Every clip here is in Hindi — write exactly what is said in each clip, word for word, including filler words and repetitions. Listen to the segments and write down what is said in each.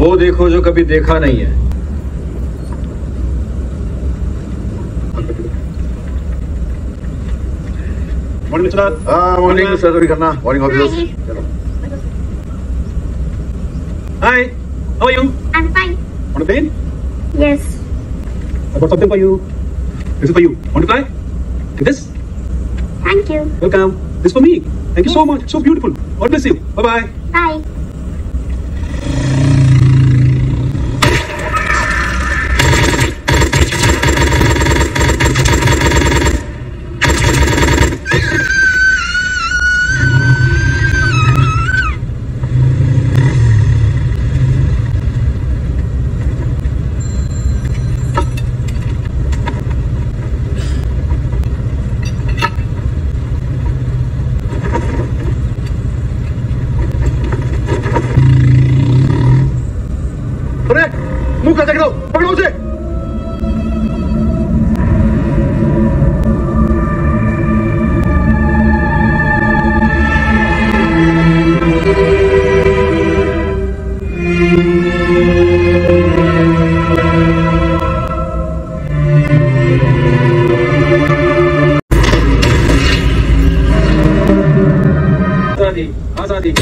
वो देखो जो कभी देखा नहीं है। Morning sir. हाँ मॉर्निंग सर, कभी करना मॉर्निंग ऑफिस। चलो। Hi, how are you? I'm fine. Want a pen? Yes. I got something for you. This is for you. Want to try? Take this. Thank you. Welcome. This is for me. Thank you so much. So beautiful. God bless you. Bye bye. Bye. अरे मुंह का देख दो, पकड़ो उसे। आजादी, आजादी।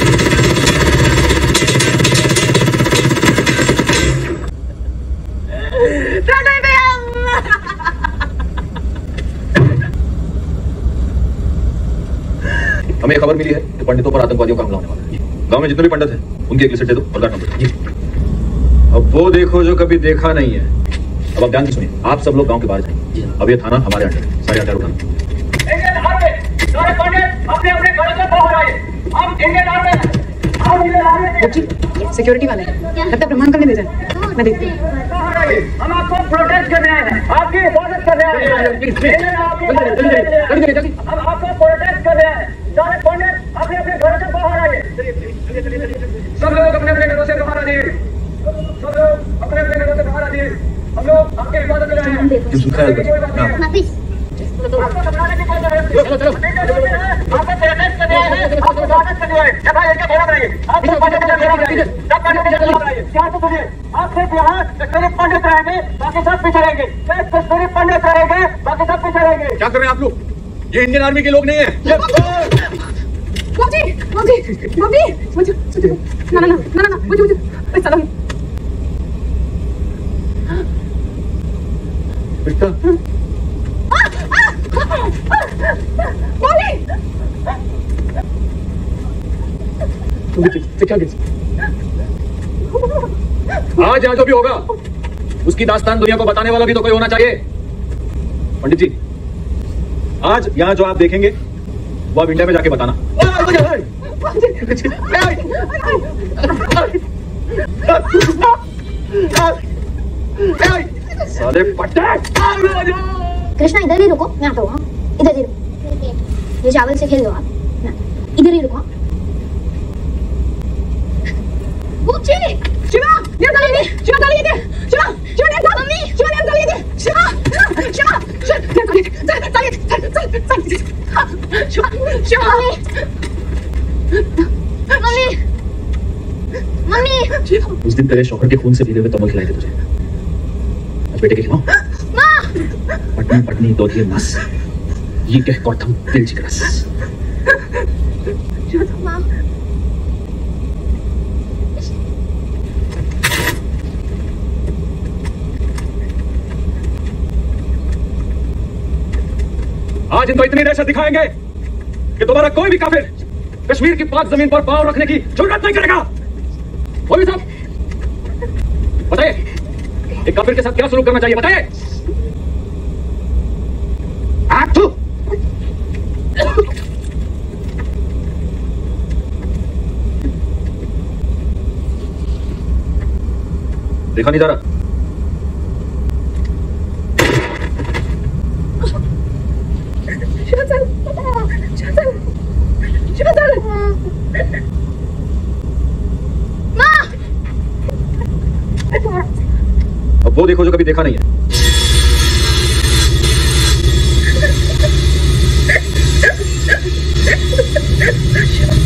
हमें खबर मिली है कि पंडितों पर आतंकवादियों का हमला होने वाला है। गांव में जितने भी पंडित हैं उनकी एक लिस्ट दे दो और गार्ड नंबर। अब वो देखो जो कभी देखा नहीं है। अब आप ध्यान से सुनिए, आप सब लोग गांव के बाहर जाइए। अब ये थाना हमारे अंडर है, सारे हथियार उठाना। सारे पंडित अपने अपने घरों से बाहर आए। हम इंडियन आर्मी सिक्योरिटी वाले लगता है प्रमाण करने दे जाए। मैं देखती हूँ। हम आपको प्रोटेस्ट करने आए हैं, आपकी हिफाजत करने आए हैं। हम आपको प्रोटेस्ट करने आए हैं। सारे पंडित अपने अपने घरों से बाहर आए। सब लोग अपने अपने घरों से बाहर आ जाइए। सब लोग अपने अपने घरों से बाहर आ जाइए। हम लोग आपकी हिफाजत के लिए आए हैं। आपको समझाने की कोई जरूरत नहीं। आपको प्रोटेस्ट करने आए हैं, आपको स्वागत करने आए हैं। भाई इनके घर बनाइए, आपको पंडित के घर बनाइए, सब पंडित के घर बनाइए। क्या तो सुनिए, आप सिर्फ यहाँ कश्मीरी पंडित रहेंगे, बाकी सब पीछे रहेंगे। सिर्फ कश्मीरी पंडित रहेंगे, बाकी सब पीछे रहेंगे। क्या कर रहे हैं आप लोग? ये इंडियन आर्मी के लोग नहीं है। बाबूजी, बाबूजी, बाबूजी, मुझे, ना ना ना ना ना, मुझे मुझे, बस चलो। बेटा आज यहाँ जो भी होगा उसकी दास्तान दुनिया को बताने वाला भी तो कोई होना चाहिए। पंडित जी, आज यहाँ जो आप देखेंगे वो आप इंडिया में जाके बताना। साले पट्टे। कृष्णा इधर ही रुको, मैं आता हूँ। इधर ही रुको, ये चावल से खेल लो आप। इधर ही रुको। बूची, शिवा, नेम डालिए दे, शिवा डालिए दे, शिवा, शिवा नेम डाल, मम्मी, शिवा नेम डालिए दे, शिवा, शिवा, शिवा नेम डालिए, चल, डालिए, चल, चल, चल, शिवा, शिवा, मम्मी, मम्मी, उस दिन तेरे शौहर के खून से भीगे हुए कमल खिलाए थे तुझे, आज बेटे के खिलाओ। पटनी पटनी दो दिए मस, ये कह कौथम दिल जिगरस। आज इनको इतनी दहशत दिखाएंगे कि दोबारा कोई भी काफिर कश्मीर की पाक जमीन पर पांव रखने की जरूरत नहीं करेगा। मौलवी साहब बताइए, एक काफिर के साथ क्या सलूक करना चाहिए, बताइए। देखा नहीं जा रहा। अब वो देखो जो कभी देखा नहीं है।